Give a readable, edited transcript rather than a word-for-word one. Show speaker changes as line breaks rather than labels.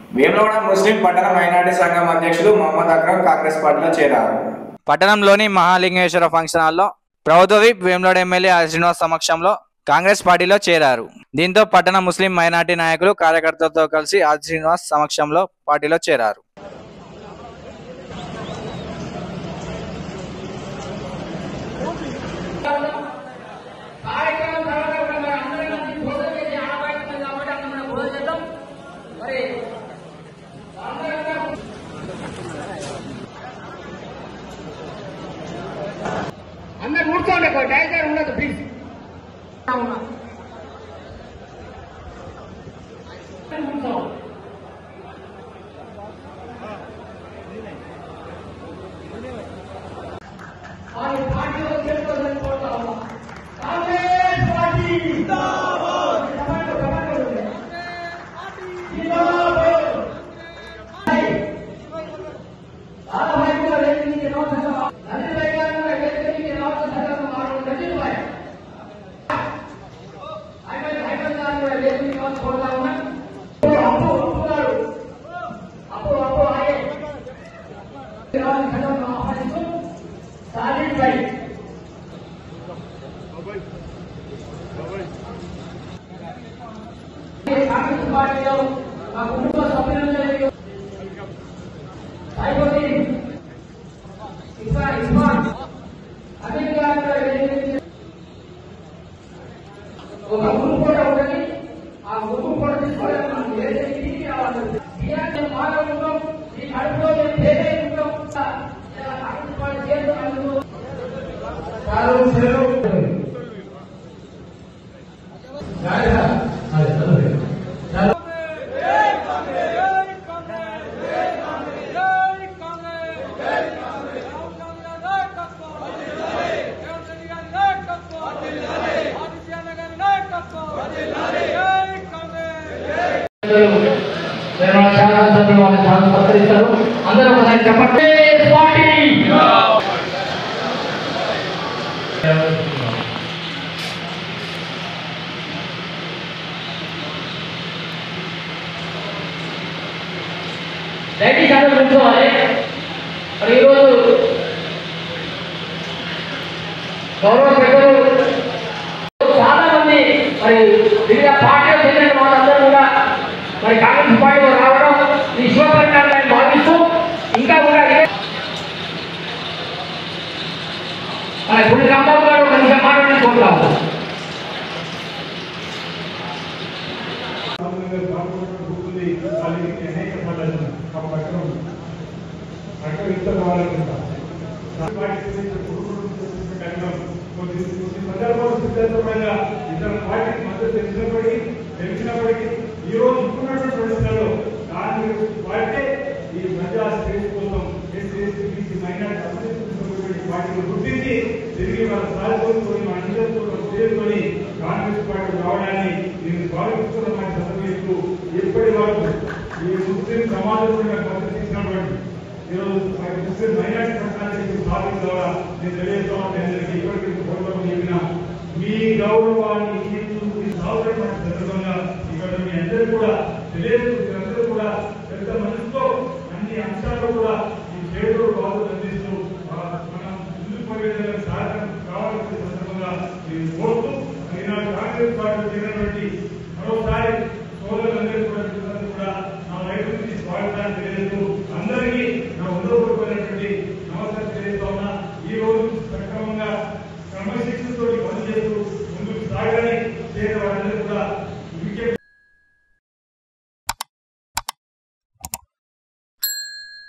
వేములవాడ ముస్లిం పట్టణ మైనారిటీ సంఘం అధ్యక్షులు మొహమ్మద్ అక్రమ్ కాంగ్రెస్ పార్టీలో చేరారు. పట్టణంలోని మహాలింగేశ్వర ఫంక్షన్ హాల్లో ప్రభుత్వ whip Vemulawada MLA R Srinivas సమక్షంలో కాంగ్రెస్ పార్టీలో చేరారు. దీంతో పట్టణ ముస్లిం మైనారిటీ నాయకులు కార్యకర్తలతో కలిసి ఆర్ శ్రీనివాస్ సమక్షంలో పార్టీలో చేరారు.
అందరు కూర్చోండి, టైగర్ ఉండదు ప్లీజ్. పార్టీలో చేసుకోవాలని కోరుతా ఉన్నా. కాంగ్రెస్ పార్టీ పార్టీలో మా కుటుంబ సభ్యులందరికీ ఒక గ్రూప్ కూడా ఉంటుంది. ఆ గ్రూప్ కూడా తీసుకోవడానికి మనం ఏదైతే రావాలి మాట్లాడుకుంటాం. ఈ కడుపులో ఏదైతుంటాం అందరూ ఒకసారి చెప్పండి. దయచేసి అందరూ కూర్చోవాలి. మరి ఈరోజు గౌరవ పెద్దలు చాలా మంది మరి వివిధ పార్టీలకు చెందిన వాళ్ళందరూ కూడా మరి కాంగ్రెస్ పార్టీలో రావడం ఈ శుభపరిణామాన్ని భావిస్తూ ఇంకా కూడా మన గుడి రాంబాబు గారు మంచిగా మాట్లాడుకుంటున్నాము.
ఇతర పార్టీకి మద్దతు తెలిసినప్పటికీ ఈ రోజు ఇప్పుడున్నటువంటి పరిస్థితుల్లో కాంగ్రెస్ పార్టీ ఈ ప్రజా శ్రేణి కోసం ఎస్సీ మైనార్టీ అభివృద్ధి పార్టీని గుర్తించి తిరిగి వాళ్ళ సాధించుకొని మన అందరితో చేరుకొని కాంగ్రెస్ పార్టీ రావడాన్ని నేను స్వాగతిస్తున్న సందర్భిస్తూ ఇప్పటి వరకు ఈ ముస్లిం సమాజంలో మద్దతు ఇచ్చినటువంటి ఈరోజు ముస్లిం మైనార్టీ పక్షానికి సాధించడం ద్వారా నేను తెలియజేస్తాను. ఇప్పటికీ చెప్పిన మీ గౌరవాన్ని సందర్భంగా ఇక్కడ మీ అందరూ కూడా తెలియదు. మీరందరూ కూడా పెద్ద మనసుతో అన్ని అంశాలు కూడా ఈ చేతులు బాధలు అందిస్తూ మనం ముందుకు పరిగెత్తడానికి సహాయం కావాల్సిన సందర్భంగా నేను కోరుతూ ఈనాడు కాంగ్రెస్ పార్టీ చేరినటువంటి మరోసారి సోదరులందరూ కూడా నా వైపు నుంచి స్వాగతాన్ని తెలియజేస్తూ అందరికీ నా ఉదయపూర్వకమైనటువంటి నమస్కారం తెలియజేస్తా ఉన్నా. ఈ రోజు సక్రమంగా క్రమశిక్షణతో పనిచేస్తూ ముందుకు సాగాలని చేసే వారందరూ కూడా